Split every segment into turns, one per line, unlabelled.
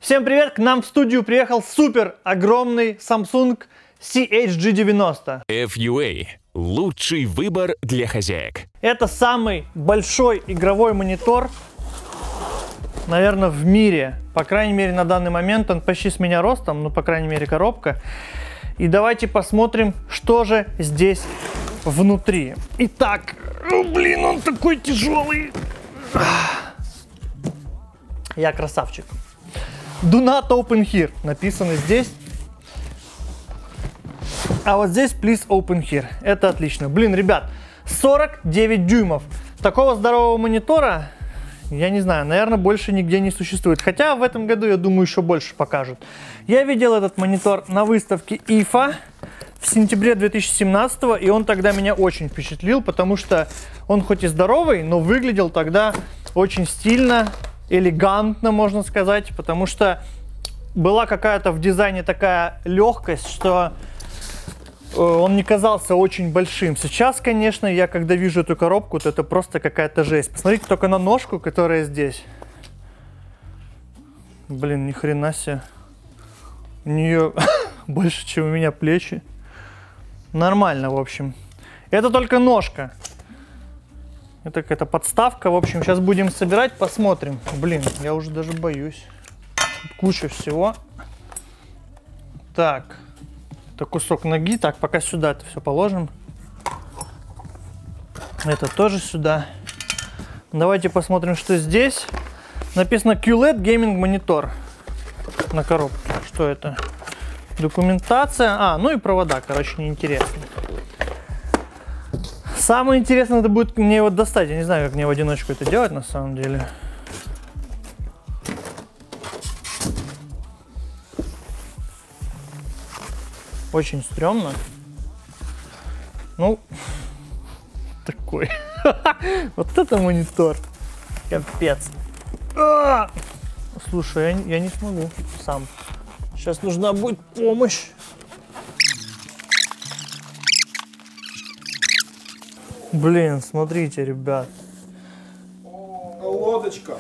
Всем привет! К нам в студию приехал супер огромный Samsung CHG90.
FUA – лучший выбор для хозяек.
Это самый большой игровой монитор, наверное, в мире. По крайней мере, на данный момент он почти с меня ростом, ну, по крайней мере, коробка. И давайте посмотрим, что же здесь внутри. Итак, блин, он такой тяжелый. Я красавчик. Do not open here написано здесь. А вот здесь please open here. Это отлично. Блин, ребят, 49 дюймов. Такого здорового монитора, я не знаю, наверное, больше нигде не существует. Хотя в этом году, я думаю, еще больше покажут. Я видел этот монитор на выставке IFA в сентябре 2017, и он тогда меня очень впечатлил, потому что он хоть и здоровый, но выглядел тогда очень стильно, элегантно, можно сказать, потому что была какая-то в дизайне такая легкость, что он не казался очень большим. Сейчас, конечно, я когда вижу эту коробку, то это просто какая-то жесть. Посмотрите только на ножку, которая здесь. Блин, ни хрена себе. У нее больше, чем у меня плечи. Нормально, в общем. Это только ножка. Это какая-то подставка. В общем, сейчас будем собирать, посмотрим. Блин, я уже даже боюсь. Куча всего. Так. Это кусок ноги. Так, пока сюда это все положим. Это тоже сюда. Давайте посмотрим, что здесь. Написано QLED Gaming Monitor на коробке. Что это? Документация. Ну и провода, короче, неинтересно. Самое интересное, это будет мне его достать. Я не знаю, как мне в одиночку это делать на самом деле. Очень стрёмно. Ну, такой. Вот это монитор. Капец. Слушай, я не смогу сам. Сейчас нужна будет помощь. Блин, смотрите, ребят.
Лодочка.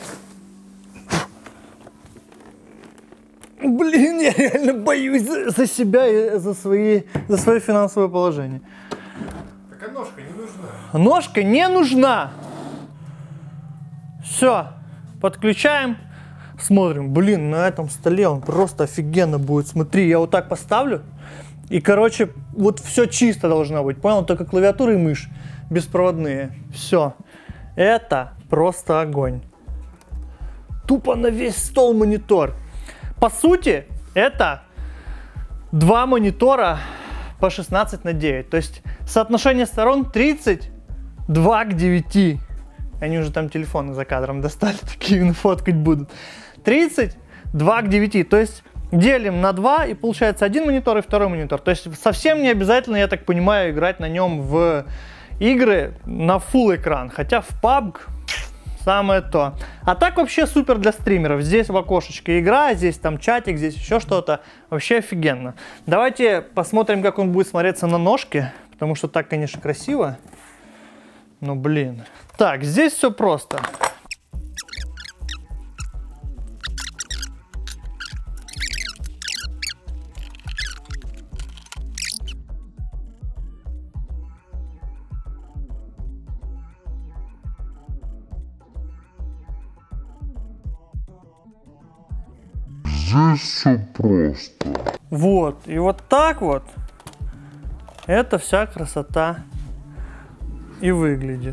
Блин, я реально боюсь за себя и за свое финансовое положение.
Такая ножка не нужна.
Ножка не нужна. Все, подключаем, смотрим. Блин, на этом столе он просто офигенно будет. Смотри, я вот так поставлю. И, короче, вот все чисто должно быть. Понял? Только клавиатура и мышь беспроводные. Все. Это просто огонь. Тупо на весь стол монитор. По сути, это два монитора по 16:9. То есть соотношение сторон 32 к 9. Они уже там телефоны за кадром достали, такие фоткать будут. 32 к 9. То есть делим на 2, и получается один монитор и второй монитор. То есть совсем не обязательно, я так понимаю, играть на нем в игры на full экран. Хотя в PUBG самое то. А так вообще супер для стримеров. Здесь в окошечке игра, здесь там чатик, здесь еще что-то. Вообще офигенно. Давайте посмотрим, как он будет смотреться на ножке. Потому что так, конечно, красиво. Но, блин. Так, здесь все просто.
Здесь все просто.
Вот. И вот так вот эта вся красота и выглядит.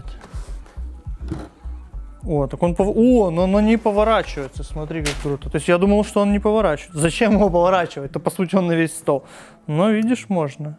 О, так он но он не поворачивается. Смотри, как круто. То есть я думал, что он не поворачивается. Зачем его поворачивать? То по сути он на весь стол. Но видишь, можно.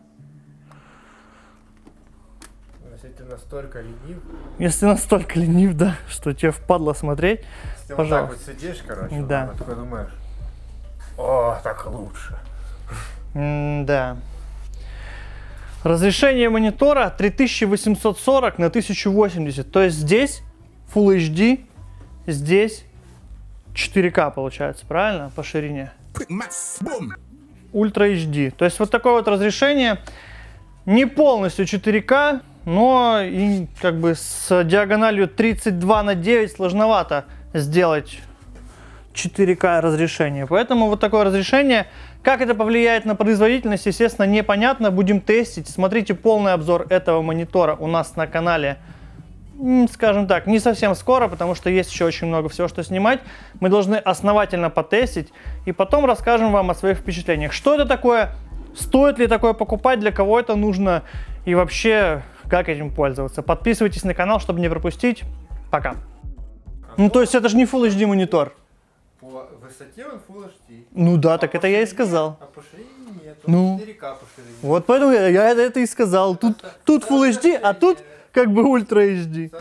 Если ты настолько ленив.
Если настолько ленив, да, что тебе впадло смотреть.
Если ты
пожалуйста.
вот так вот сидишь, короче,
Да.
такой думаешь, о, так лучше.
Да. Разрешение монитора 3840 на 1080. То есть здесь Full HD, здесь 4К получается, правильно? По ширине. Ультра HD. То есть вот такое вот разрешение. Не полностью 4К, но и как бы с диагональю 32:9 сложновато сделать 4К разрешение. Поэтому вот такое разрешение. Как это повлияет на производительность, естественно, непонятно. Будем тестить. Смотрите полный обзор этого монитора у нас на канале, скажем так, не совсем скоро, потому что есть еще очень много всего, что снимать. Мы должны основательно потестить и потом расскажем вам о своих впечатлениях. Что это такое? Стоит ли такое покупать? Для кого это нужно? И вообще, как этим пользоваться? Подписывайтесь на канал, чтобы не пропустить. Пока. Ну, то есть это же не Full HD монитор.
По высоте он Full HD.
Ну да, так это я и сказал.
А по ширине нет,
Ну.
4К по ширине.
Вот поэтому я это и сказал. Тут Full HD, а тут как бы Ультра HD.